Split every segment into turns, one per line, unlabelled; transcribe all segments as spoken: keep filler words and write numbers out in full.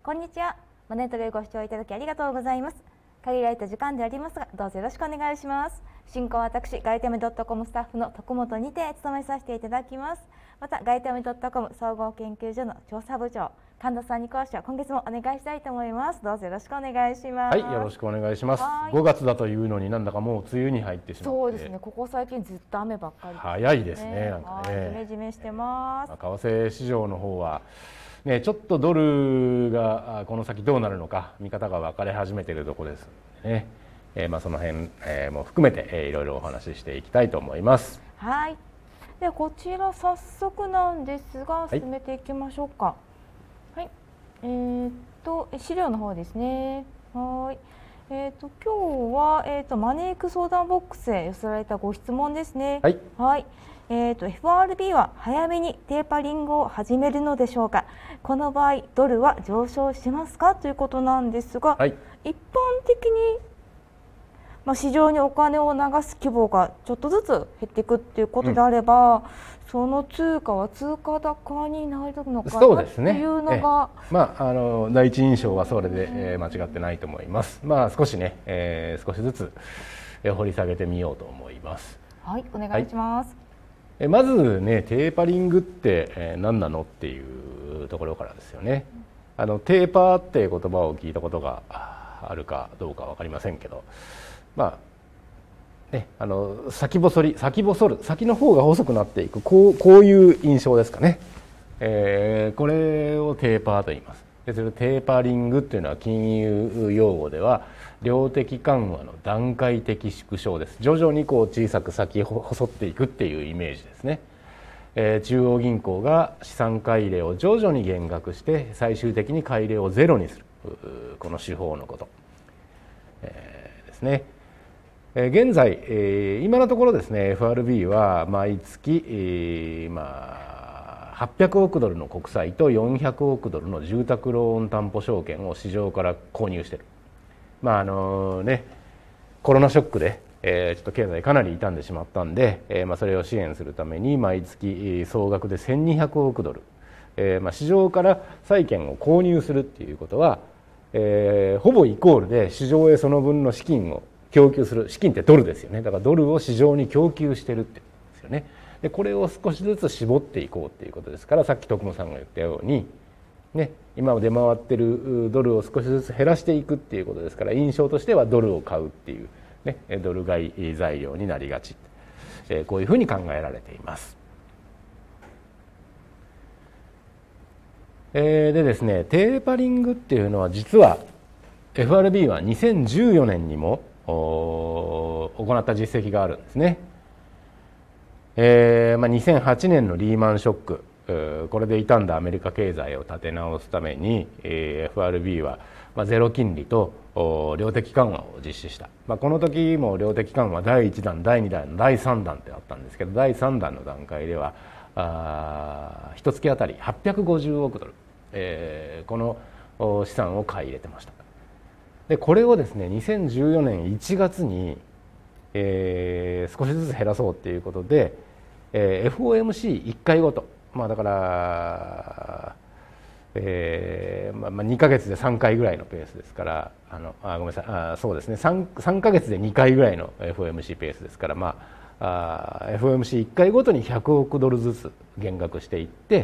こんにちは。マネトレご視聴いただきありがとうございます。限られた時間でありますが、どうぞよろしくお願いします。進行は私、ガイタメ .com スタッフの徳本にて務めさせていただきます。また、ガイタメ .com 総合研究所の調査部長、神田さんに講師を今月もお願いしたいと思います。どうぞよろしくお願いします。
はい、よろしくお願いします。ごがつだというのになんだかもう梅雨に入ってしまって。
そうですね。ここ最近ずっと雨ばっかり、ね。
早いですね。なんかね。
ジメジメしてます。
為替市場の方は。ね、ちょっとドルがこの先どうなるのか見方が分かれ始めているところですのでね、えー、まあその辺、えー、も含めて、えー、いろいろお話ししていきたいと思います。
はい。ではこちら早速なんですが進めていきましょうか。はい。はい、えー、っと資料の方ですね。はい。えー、っと今日はえー、っとマネーク相談ボックスへ寄せられたご質問ですね。
はい。
はい。えー、と エフアールビー は早めにテーパリングを始めるのでしょうか。この場合ドルは上昇しますかということなんですが、はい、一般的に、まあ、市場にお金を流す規模がちょっとずつ減っていくということであれば、うん、その通貨は通貨高になるのかなというのが、
まあ、あの第一印象はそれで、えー、間違ってないと思います。まあ、少しね、えー、少しずつ掘り下げてみようと思います。
はい、お願いします。はい、
まずね、テーパリングって何なのっていうところからですよね。あのテーパーっていう言葉を聞いたことがあるかどうか分かりませんけど、まあね、あの先細り先細る先の方が細くなっていく、こうこういう印象ですかね。えー、これをテーパーと言います。でそれテーパリングっていうのは金融用語では量的緩和の段階的縮小です。徐々にこう小さく先細っていくっていうイメージですね。えー、中央銀行が資産買い入れを徐々に減額して最終的に買い入れをゼロにする、この手法のこと、えー、ですね。えー、現在、えー、今のところですね エフアールビー は毎月、えー、まあはっぴゃくおくドルの国債とよんひゃくおくドルの住宅ローン担保証券を市場から購入している。まああのね、コロナショックで、えー、ちょっと経済かなり傷んでしまったんで、えーまあ、それを支援するために毎月総額でせんにひゃくおくドル、えーまあ、市場から債券を購入するっていうことは、えー、ほぼイコールで市場へその分の資金を供給する。資金ってドルですよね。だからドルを市場に供給してるってですよね。でこれを少しずつ絞っていこうっていうことですから、さっき徳間さんが言ったようにね、今出回ってるドルを少しずつ減らしていくっていうことですから、印象としてはドルを買うっていう、ね、ドル買い材料になりがち、えー、こういうふうに考えられています。えー、でですね、テーパリングっていうのは実は エフアールビー はにせんじゅうよねんにも行った実績があるんですね。えーまあ、にせんはちねんのリーマンショック、これで傷んだアメリカ経済を立て直すために エフアールビー はゼロ金利と量的緩和を実施した。まあ、この時も量的緩和だいいちだんだいにだんだいさんだんってあったんですけど、だいさんだんの段階ではあ一月あたりはっぴゃくごじゅうおくドル、えー、この資産を買い入れてました。でこれをですねにせんじゅうよねんいちがつに、えー、少しずつ減らそうっていうことで、えー、エフオーエムシーいっかいごと、まあだから、えーまあ、にかげつでさんかいぐらいのペースですから、あのあごめんなさいあそうですね 3, 3ヶ月でにかいぐらいの エフオーエムシー ペースですから、まあ、あ エフオーエムシーいっかいごとにひゃくおくドルずつ減額していって、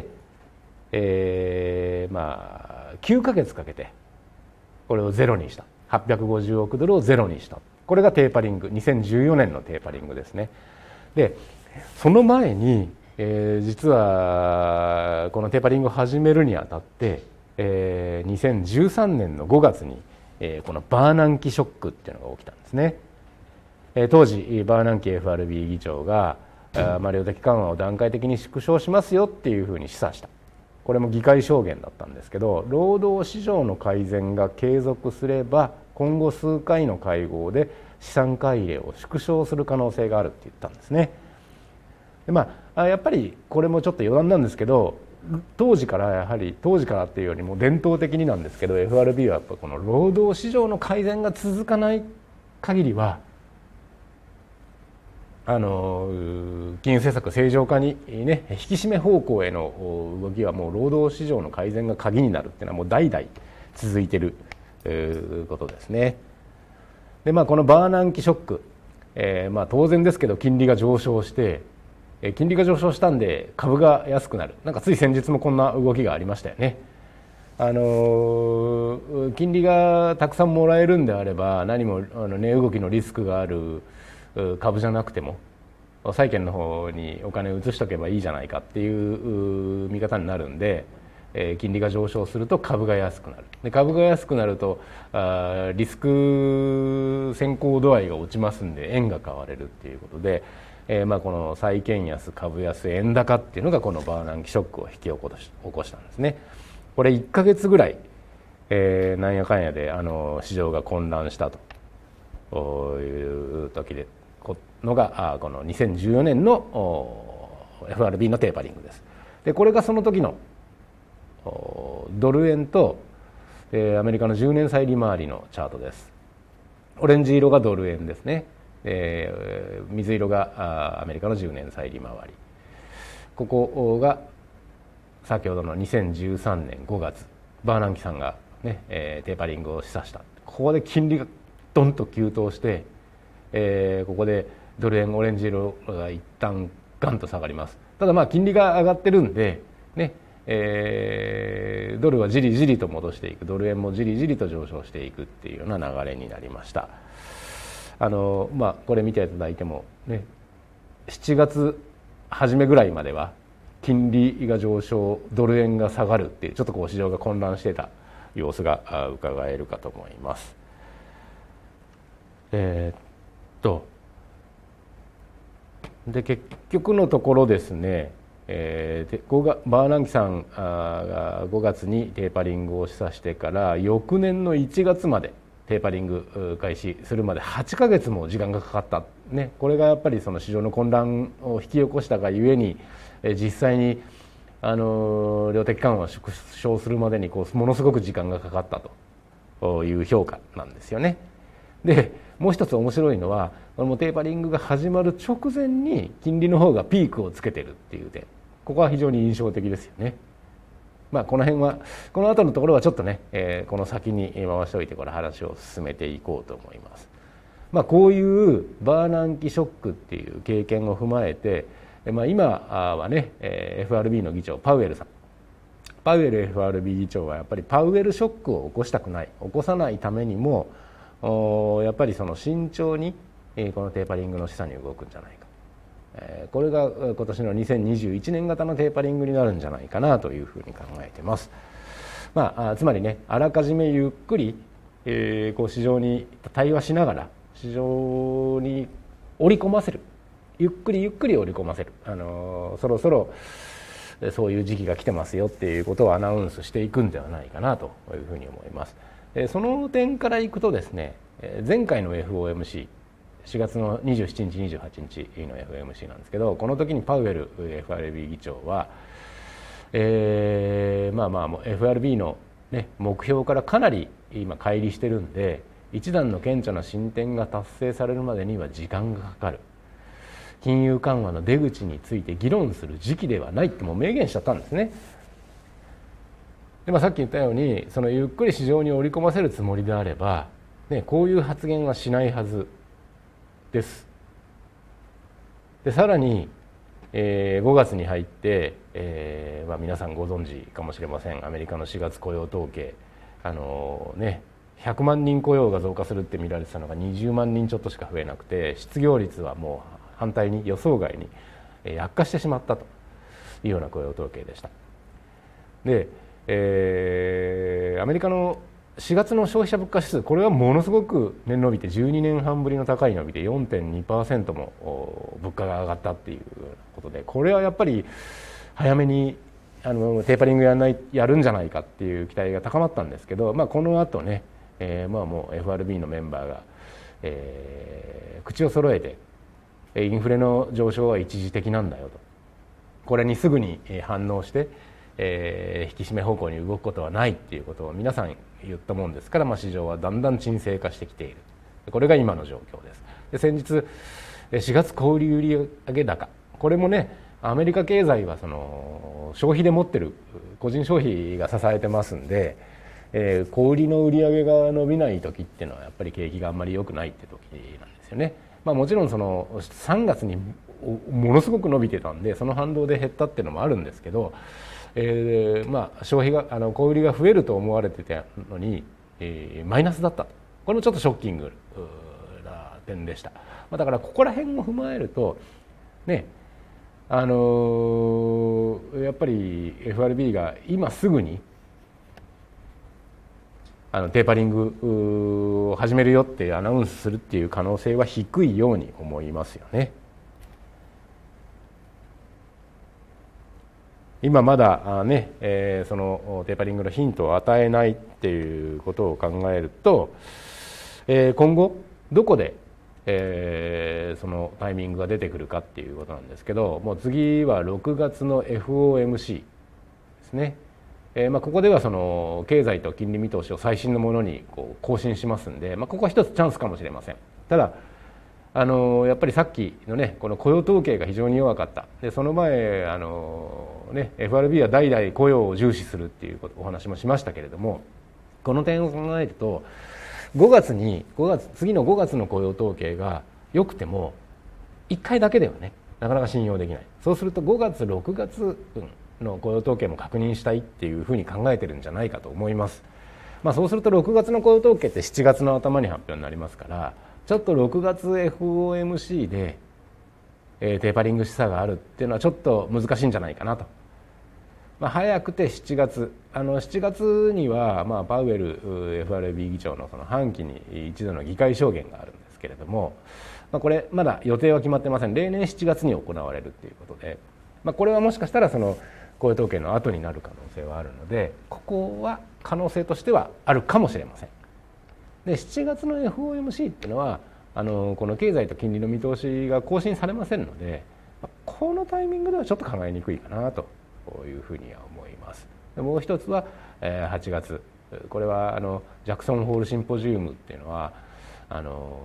えー、まあきゅうかげつかけてこれをゼロにした。はっぴゃくごじゅうおくドルをゼロにした。これがテーパリング、にせんじゅうよねんのテーパリングですね。でその前にえー、実はこのテーパリングを始めるにあたって、えー、にせんじゅうさんねんのごがつに、えー、このバーナンキショックっていうのが起きたんですね。えー、当時バーナンキ エフアールビー 議長が、まあ、量的緩和を段階的に縮小しますよっていうふうに示唆した。これも議会証言だったんですけど、労働市場の改善が継続すれば今後数回の会合で資産買い入れを縮小する可能性があるって言ったんですね。でまあ、やっぱりこれもちょっと余談なんですけど、当時からやはり当時からっていうよりも伝統的になんですけど エフアールビー はやっぱこの労働市場の改善が続かない限りはあの金融政策正常化にね引き締め方向への動きはもう労働市場の改善が鍵になるっていうのはもう代々 続いていることですね。でまあ、このバーナンキショック、えー、まあ当然ですけど金利が上昇して、えー、金利が上昇したんで株が安くなる。なんかつい先日もこんな動きがありましたよね。あのー、金利がたくさんもらえるんであれば何もあの値動きのリスクがある株じゃなくても債券の方にお金を移しとけばいいじゃないかっていう見方になるんで、えー、金利が上昇すると株が安くなる。で株が安くなるとあリスク先行度合いが落ちますんで円が買われるっていうことで、えー、まあこの債券安株安円高っていうのがこのバーナンキショックを引き起こし、起こしたんですね。これいっかげつぐらい、えー、なんやかんやであの市場が混乱したという時でのがこのにせんじゅうよねんの エフアールビー のテーパリングです。でこれがその時のドル円とアメリカのじゅうねん債利回りのチャートです。オレンジ色がドル円ですね。えー、水色がアメリカのじゅうねん債利回り。ここが先ほどのにせんじゅうさんねんごがつバーナンキさんが、ねえー、テーパリングを示唆した。ここで金利がドンと急騰して、えー、ここでドル円オレンジ色が一旦ガンと下がります。ただまあ金利が上がってるんでね、えー、ドルはじりじりと戻していく、ドル円もじりじりと上昇していくっていうような流れになりました。あのまあこれ見ていただいてもね、しちがつ初めぐらいまでは金利が上昇ドル円が下がるっていうちょっとこう市場が混乱していた様子が伺えるかと思います。えー、っとで結局のところですね、えー、でバーナンキさんがごがつにテーパリングを示唆してから翌年のいちがつまでテーパリング開始するまではちかげつも時間がかかった、ね、これがやっぱりその市場の混乱を引き起こしたがゆえに実際にあの量的緩和を縮小するまでにこうものすごく時間がかかったという評価なんですよね。でもう一つ面白いのはこのテーパリングが始まる直前に金利の方がピークをつけてるっていう点、ここは非常に印象的ですよね。まあこの辺はこの後のところはちょっとね、えー、この先に回しておいてこれ話を進めていこうと思います。まあこういうバーナンキショックっていう経験を踏まえて、まあ、今はね エフアールビー の議長パウエルさんパウエル エフアールビー 議長はやっぱりパウエルショックを起こしたくない起こさないためにもやっぱりその慎重にこのテーパリングの示唆に動くんじゃないか、これが今年のにせんにじゅういちねん型のテーパリングになるんじゃないかなというふうに考えています。まあ、つまりねあらかじめゆっくり、えー、こう市場に対話しながら市場に織り込ませる、ゆっくりゆっくり織り込ませる、あのー、そろそろそういう時期が来てますよっていうことをアナウンスしていくんではないかなというふうに思います。その点からいくとですね、前回の エフオーエムシーしがつのにじゅうしちにちにじゅうはちにちの エフオーエムシー なんですけど、この時にパウエル エフアールビー 議長は、えー、まあまあ エフアールビー の、ね、目標からかなり今乖離してるんで一段の顕著な進展が達成されるまでには時間がかかる、金融緩和の出口について議論する時期ではないってもう明言しちゃったんですね。でまあ、さっき言ったようにそのゆっくり市場に織り込ませるつもりであれば、ね、こういう発言はしないはずです。でさらに、えー、ごがつに入って、えーまあ、皆さんご存知かもしれませんアメリカのしがつ雇用統計、あのーね、ひゃくまんにん雇用が増加するって見られてたのがにじゅうまんにんちょっとしか増えなくて失業率はもう反対に予想外に悪化してしまったというような雇用統計でした。でえー、アメリカのしがつの消費者物価指数、これはものすごく年伸びてじゅうにねんはんぶりの高い伸びで よんてんにパーセント も物価が上がったっていうことで、これはやっぱり早めにあのテーパリングやらないやるんじゃないかっていう期待が高まったんですけど、まあ、この後ね、えー、まあもう エフアールビー のメンバーが、えー、口を揃えてインフレの上昇は一時的なんだよと、これにすぐに反応してえー、引き締め方向に動くことはないっていうことを皆さん言ったもんですから、まあ、市場はだんだん沈静化してきている、これが今の状況です。で先日しがつ小売売上高、これもねアメリカ経済はその消費で持ってる個人消費が支えてますんで、 えー、小売りの売り上げが伸びない時っていうのはやっぱり景気があんまり良くないって時なんですよね。まあ、もちろんそのさんがつにものすごく伸びてたんでその反動で減ったっていうのもあるんですけど、えー、まあ消費があの小売りが増えると思われてたのに、えー、マイナスだったと。これもちょっとショッキングな点でした。まあ、だからここら辺を踏まえるとね、あのー、やっぱり エフアールビー が今すぐにあのテーパリングを始めるよってアナウンスするっていう可能性は低いように思いますよね。今まだね、えー、そのテーパリングのヒントを与えないっていうことを考えると、えー、今後どこで、えー、そのタイミングが出てくるかっていうことなんですけど、もう次はろくがつの エフオーエムシー ですね。えーまあ、ここではその経済と金利見通しを最新のものにこう更新しますんで、まあ、ここは一つチャンスかもしれません。ただあのやっぱりさっきのねこの雇用統計が非常に弱かった。でその前あの、ね、エフアールビー は代々雇用を重視するっていうお話もしましたけれども、この点を考えるとごがつにごがつ次のごがつの雇用統計が良くてもいっかいだけではねなかなか信用できない。そうするとごがつろくがつぶんの雇用統計も確認したいっていうふうに考えてるんじゃないかと思います。まあ、そうするとろくがつの雇用統計ってしちがつの頭に発表になりますから、ちょっとろくがつ エフオーエムシー で、えー、テーパリング示唆があるっていうのはちょっと難しいんじゃないかなと。まあ、早くてしちがつ、あのしちがつにはまあパウエル エフアールビー 議長のその半期に一度の議会証言があるんですけれども、まあ、これまだ予定は決まってません。例年しちがつに行われるっていうことで、まあ、これはもしかしたらその雇用統計の後になる可能性はあるので、ここは可能性としてはあるかもしれません。でしちがつの エフオーエムシー っていうのはあのこの経済と金利の見通しが更新されませんので、このタイミングではちょっと考えにくいかなというふうには思います。でもう一つははちがつ、これはあのジャクソンホールシンポジウムっていうのはあの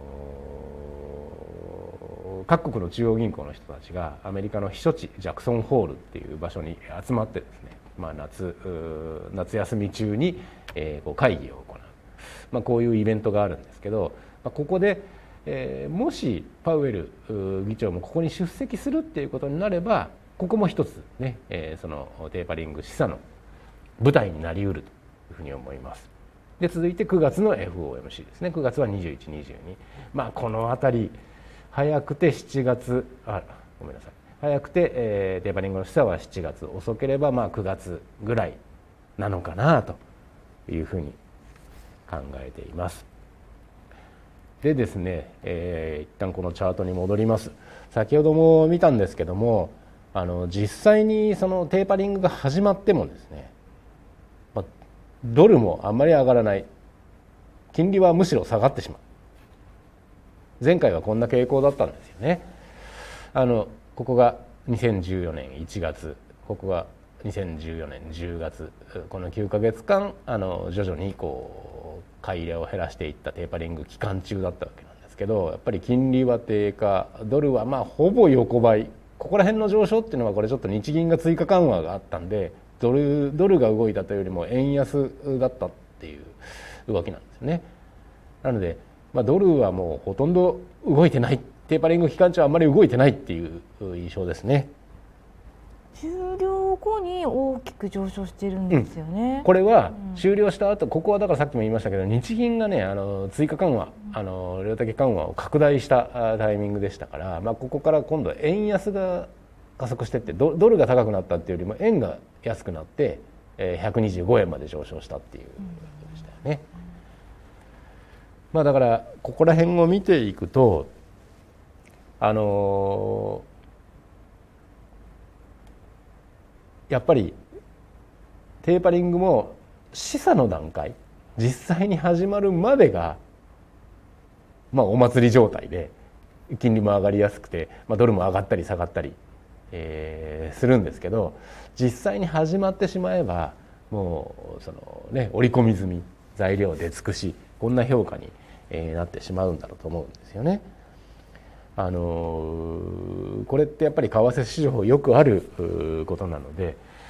各国の中央銀行の人たちがアメリカの避暑地ジャクソンホールっていう場所に集まってですね、まあ、夏夏休み中に、えー、こう会議を行う、まあ、こういうイベントがあるんですけど、まあ、ここで、えー、もしパウエル議長もここに出席するっていうことになれば、ここも一つね、えー、そのテーパリング示唆の舞台になりうるというふうに思います。で続いてくがつの エフオーエムシー ですね。くがつはにじゅういち、にじゅうに、まあこのあたり早くてしちがつ、あごめんなさい早くて、えー、テーパリングの示唆はしちがつ、遅ければまあくがつぐらいなのかなというふうに考えています。でですね、えー、一旦このチャートに戻ります。先ほども見たんですけども、あの実際にそのテーパリングが始まってもですね、まあ、ドルもあんまり上がらない、金利はむしろ下がってしまう。前回はこんな傾向だったんですよね。あのここがにせんじゅうよねんいちがつ、ここがにせんじゅうよねんじゅうがつ、このきゅうかげつかんあの徐々にこう買い入れを減らしていったテーパリング期間中だったわけなんですけど、やっぱり金利は低下、ドルはまあほぼ横ばい、ここら辺の上昇っていうのはこれちょっと日銀が追加緩和があったんで、ドルドルが動いたというよりも円安だったっていう動きなんですね。なのでまあ、ドルはもうほとんど動いてない、テーパリング期間中はあんまり動いてないっていう印象ですね。
終了後に大きく上昇しているんですよね、
うん、これは終了した後、ここはだからさっきも言いましたけど、日銀がねあの追加緩和、あの量的緩和を拡大したタイミングでしたから、まあ、ここから今度円安が加速していって、ドルが高くなったっていうよりも円が安くなってひゃくにじゅうごえんまで上昇したっていうことでしたよね。まあ、だからここら辺を見ていくと、あのー、やっぱりテーパリングも示唆の段階、実際に始まるまでが、まあ、お祭り状態で金利も上がりやすくて、まあ、ドルも上がったり下がったり、えー、するんですけど、実際に始まってしまえばもうその、ね、織り込み済み、材料出尽くし、こんな評価になってしまうんだろうと思うんですよね。あのこれってやっぱり為替市場よくあることなので、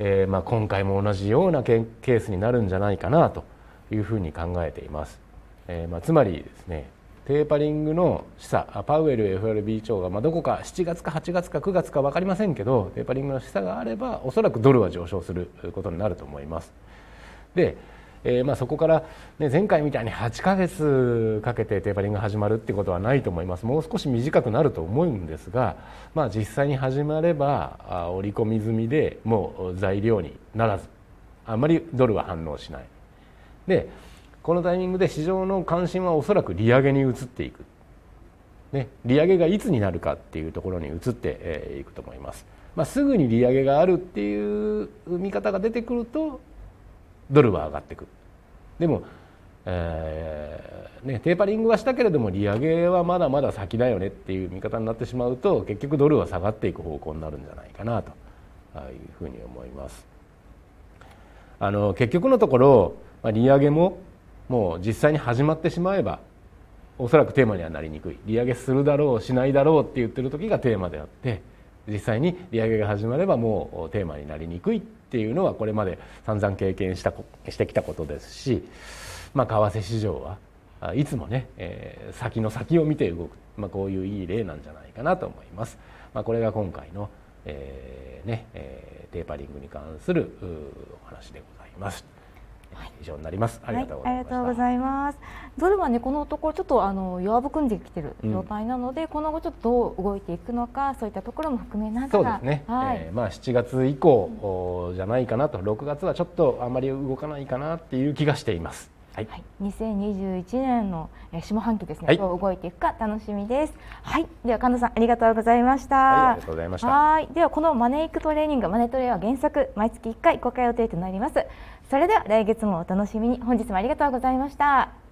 えーまあ、今回も同じようなケースになるんじゃないかなというふうに考えています。えーまあ、つまりですね、テーパリングの示唆、パウエル エフアールビー 長が、まあ、どこかしちがつかはちがつかくがつか分かりませんけど、テーパリングの示唆があればおそらくドルは上昇することになると思います。で、えーまあ、そこから、ね、前回みたいにはちかげつかけてテーパリングが始まるってことはないと思います。もう少し短くなると思うんですが、まあ、実際に始まれば織り込み済みでもう材料にならず、あまりドルは反応しない。でこのタイミングで市場の関心はおそらく利上げに移っていく、ね、利上げがいつになるかっていうところに移っていくと思います。まあ、すぐに利上げがあるっていう見方が出てくるとドルは上がってくる。でも、えーね、テーパリングはしたけれども利上げはまだまだ先だよねっていう見方になってしまうと、結局ドルは下がっていく方向になるんじゃないかなというふうに思います。あの結局のところ、まあ、利上げももう実際に始まってしまえばおそらくテーマにはなりにくい。利上げするだろうしないだろうって言ってる時がテーマであって、実際に利上げが始まればもうテーマになりにくいっていうのはこれまで散々経験したしてきたことですし、まあ、為替市場はいつもね、えー、先の先を見て動く、まあ、こういういい例なんじゃないかなと思います。まあ、これが今回の、えーねえー、テーパリングに関するお話でございます。以上になります。ありがとうございました。
はい、ありがとうございます。ドルはね、このところちょっとあの弱含んできている状態なので、うん、この後ちょっとどう動いていくのか、そういったところも含めながら、
そうですね。はい、えー、まあしちがつ以降じゃないかなと、ろくがつはちょっとあまり動かないかなっていう気がしています。はい、はい、
にせんにじゅういちねんの下半期ですね、はい、どう動いていくか楽しみです。はい、では神田さんありがとうございました。はい、
ありがとうございました。
はい、ではこのマネーイクトレーニング、マネトレは原則毎月いっかい公開予定となります。それでは来月もお楽しみに。本日もありがとうございました。